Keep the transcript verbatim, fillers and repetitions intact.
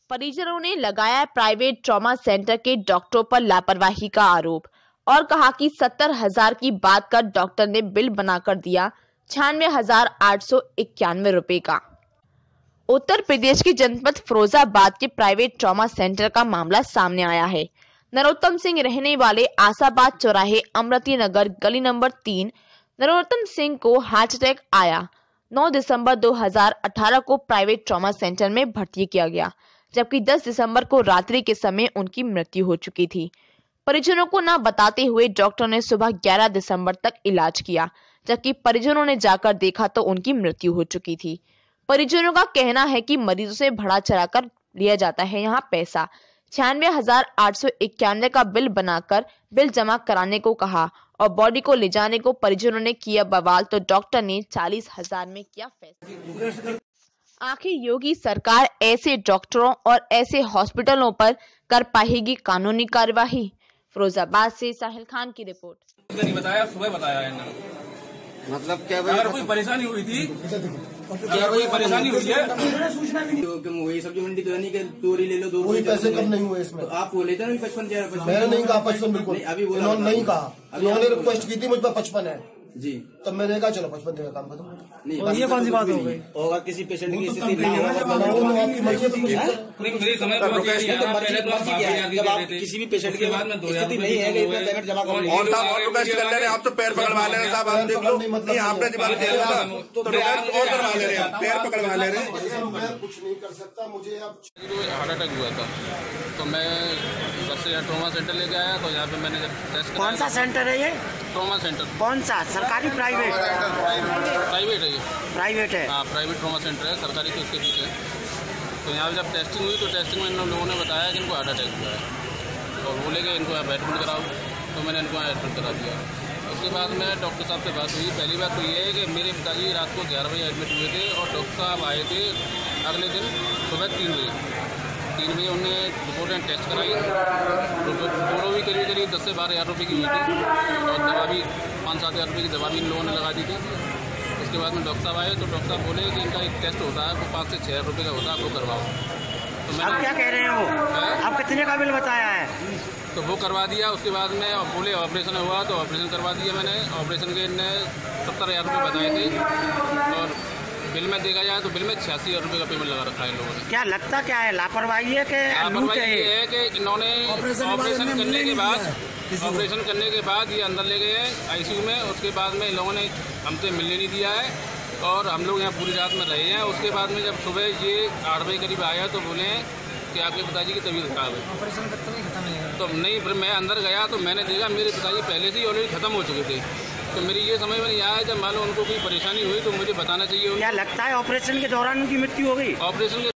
परिजनों ने लगाया प्राइवेट ट्रॉमा सेंटर के डॉक्टरों पर लापरवाही का आरोप और कहा कि सत्तर हजार की बात कर डॉक्टर ने बिल बनाकर दिया छियानवे हजार आठ सौ इक्यानवे रुपए का। उत्तर प्रदेश की जनपद फिरोजाबाद के प्राइवेट ट्रॉमा सेंटर का मामला सामने आया है। नरोत्तम सिंह रहने वाले आसाबाद चौराहे अमृति नगर गली नंबर तीन। नरोत्तम सिंह को हार्ट अटैक आया। नौ दिसंबर दो हज़ार अठारह को प्राइवेट ट्रॉमा सेंटर में भर्ती किया गया, जबकि दस दिसंबर को रात्रि के समय उनकी मृत्यु हो चुकी थी। परिजनों को न बताते हुए डॉक्टर ने सुबह ग्यारह दिसंबर तक इलाज किया, जबकि परिजनों ने जाकर देखा तो उनकी मृत्यु हो चुकी थी। परिजनों का कहना है कि मरीजों से भाड़ा चढ़ाकर लिया जाता है यहाँ पैसा। छियानवे हजार आठ सौ इक्यानवे का बिल बनाकर बिल जमा कराने को कहा और बॉडी को ले जाने को परिजनों ने किया बवाल, तो डॉक्टर ने चालीस हजार में किया फैसला। आखिर योगी सरकार ऐसे डॉक्टरों और ऐसे हॉस्पिटलों पर कर पाएगी कानूनी कार्यवाही? फिरोजाबाद से साहिल खान की रिपोर्ट। नहीं बताया, सुबह बताया है। मतलब क्या भाई, अगर कोई परेशानी हुई थी, अगर कोई परेशानी हुई है, वही सब्जी मंडी तो नहीं कि चोरी ले लो, दो कोई पैसे कम नहीं हुए इसमें। तो आप वो लेते ना पचपन हजार। मैंने नहीं कहा पचपन, बिल्कुल अभी इन्होंने नहीं कहा। इन्होंने रिक्वेस्ट की थी मुझ पर पचपन है जी, तब मैंने कहा चलो पचपन देगा काम खत्म। नहीं ये कौन सी बात हो गई? होगा किसी पेशेंट की स्थिति नहीं होगा, जब आप किसी भी पेशेंट की स्थिति नहीं है कि इतना पेमेंट जमा करो। और साहब और रिक्वेस्ट कर ले रहे हैं, आप तो पैर पकड़वा ले रहे हैं साहब, आप देख लो नहीं आपने जवाब दे रहा था तो रिक्वेस्ट और करवा ले रहे हैं, पैर पकड़वा ले रहे हैं। मैं कुछ नहीं कर सकता, मुझे अब हार्ट अटैक हुआ था तो मैं बस यहाँ ट्रॉमा सेंटर लेके आया, तो यहाँ पे मैंने जब टेस्ट। कौन सा सेंटर है ये? Trauma centre. कौन सा, सरकारी प्राइवेट? प्राइवेट है ये। प्राइवेट है? हाँ प्राइवेट ट्रॉमा सेंटर है, सरकारी तो उसके पीछे। तो यहाँ पे जब टेस्टिंग हुई तो टेस्टिंग में इन लोगों ने बताया कि इनको हार्ट अटैक हुआ है और बोले कि इनको आप एडमिट कराओ, तो मैंने इनको एडमिट करा दिया। उसके बाद में डॉक्टर साहब से बात हुई। पहली बात तो ये है कि मेरे पिताजी रात को ग्यारह बजे एडमिट हुए थे और डॉक्टर साहब आए थे अगले दिन सुबह तीन बजे तीन बजे उन्होंने रिपोर्टें टेस्ट कराई। दोनों भी करीब करीब दस से बारह हज़ार रुपये की हुई थी और दवा भी पाँच सात हज़ार रुपये की दवा भी इन लोगों ने लगा दी थी। उसके बाद में डॉक्टर साहब आए तो डॉक्टर साहब बोले कि इनका एक टेस्ट होता है वो पाँच से छः हज़ार रुपये का होता है, वो करवाओ। तो मैंने आप क्या कह रहे हैं? वो आप कितने का बिल बताया है? तो वो करवा दिया। उसके बाद में बोले ऑपरेशन हुआ तो ऑपरेशन करवा दिया मैंने। ऑपरेशन के इनने सत्तर हज़ार रुपये बताए थे और बिल में देखा जाए तो बिल में छियासी हज़ार रुपये का पेमेंट लगा रखा है इन लोगों ने। क्या लगता क्या है, लापरवाही है कि लापरवाही ये है कि इन्होंने ऑपरेशन करने के बाद ऑपरेशन करने के बाद ये अंदर ले गए हैं आईसीयू में। उसके बाद में इन लोगों ने हमसे मिलने नहीं दिया है और हम लोग यहाँ पूरी रात में रहे हैं। उसके बाद में जब सुबह ये आठ बजे करीब आया तो बोले हैं कि आपके पिताजी की तबीयत खराब है। ऑपरेशन खत्म नहीं तो नहीं, फिर मैं अंदर गया तो मैंने देखा मेरे पिताजी पहले से ही ऑलरेडी खत्म हो चुके थे। तो मेरी ये समझ में नहीं आया, जब मान लो उनको कोई परेशानी हुई तो मुझे बताना चाहिए। क्या लगता है ऑपरेशन के दौरान उनकी मृत्यु हो गई? ऑपरेशन